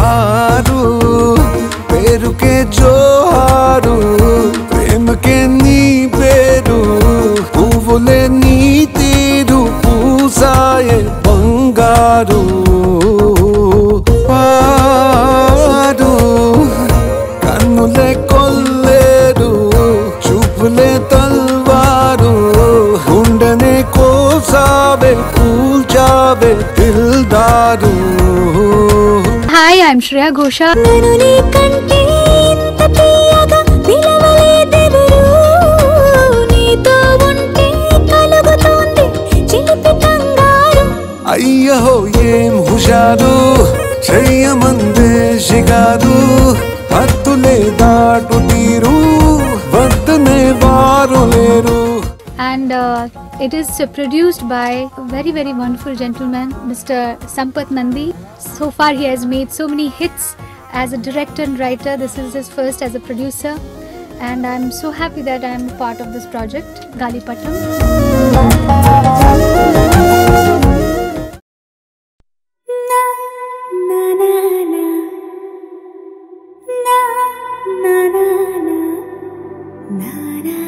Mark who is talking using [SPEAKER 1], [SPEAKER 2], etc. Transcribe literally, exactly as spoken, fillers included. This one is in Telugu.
[SPEAKER 1] हारू पेरू के जोहारू प्रेम के नी पेरू पुवुले नी तीरू पूसाये बंगारू पारू कन्नुले कोल्लेरू चुपले तलवारू गुंडने कोसावे कूल्चावे दिलदारू
[SPEAKER 2] Hi, I'm Shreya Ghosha.
[SPEAKER 1] అయ్యో ఏం హుషారు చెయ్యమందే షిగారు హద్దులే దాటు తీరు వద్దనే వారు లేరు.
[SPEAKER 2] And uh, it is uh, produced by a very very wonderful gentleman, Mister Sampath Nandi. So far he has made so many hits as a director and writer. This is his first as a producer, and I'm so happy that I'm a part of this project, Galipatam. Na na na na na na.